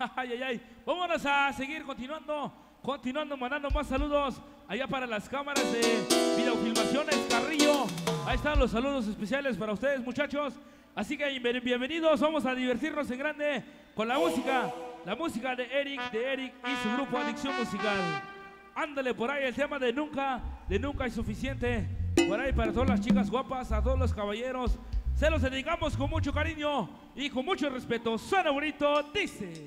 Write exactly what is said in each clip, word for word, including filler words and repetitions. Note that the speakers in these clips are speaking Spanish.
Ay, ay, ay. Vámonos a seguir continuando, continuando, mandando más saludos allá para las cámaras de Videofilmaciones Carrillo. Ahí están los saludos especiales para ustedes, muchachos. Así que bienvenidos, vamos a divertirnos en grande con la música, la música de Eric, de Eric y su grupo Adicción Musical. Ándale por ahí el tema de nunca, de nunca es suficiente. Por ahí para todas las chicas guapas, a todos los caballeros. Se los dedicamos con mucho cariño y con mucho respeto. Suena bonito, dice.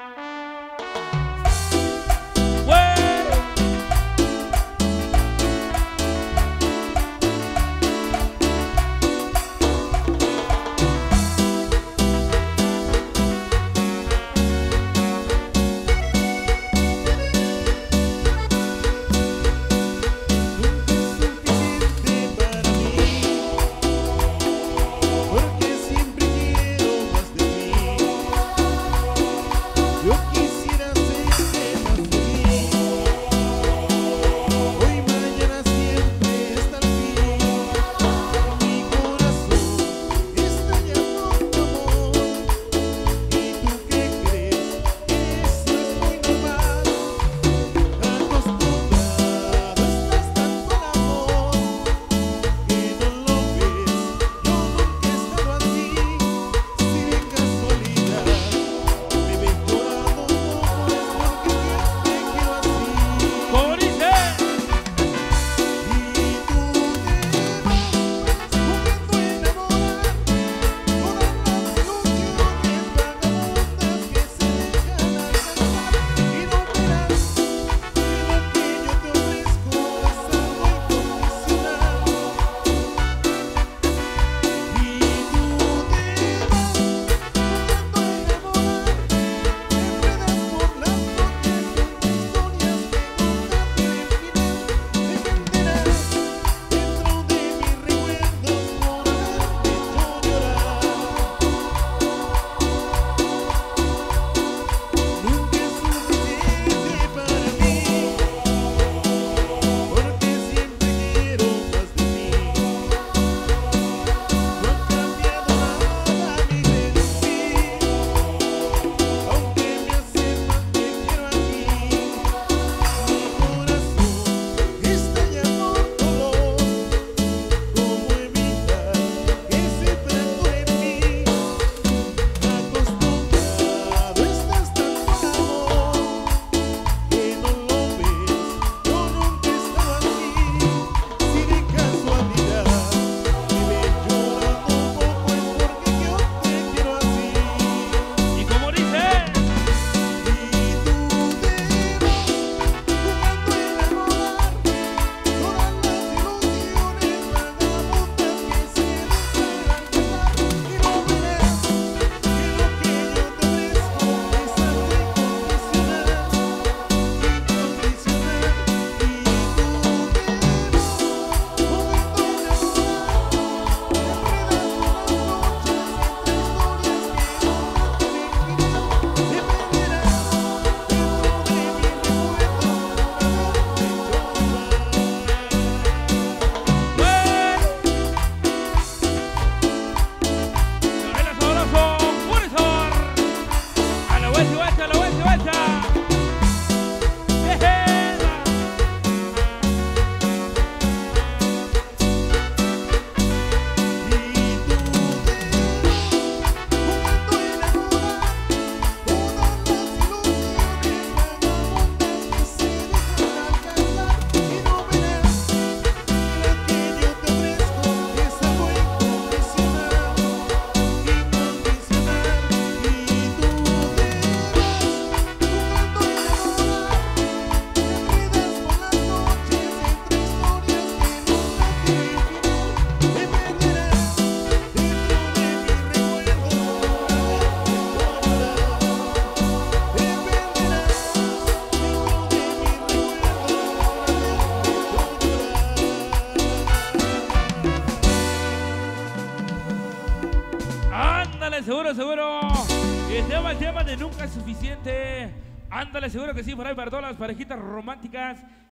Seguro, seguro. El tema, el tema de nunca es suficiente. Ándale, seguro que sí, por ahí para todas las parejitas románticas.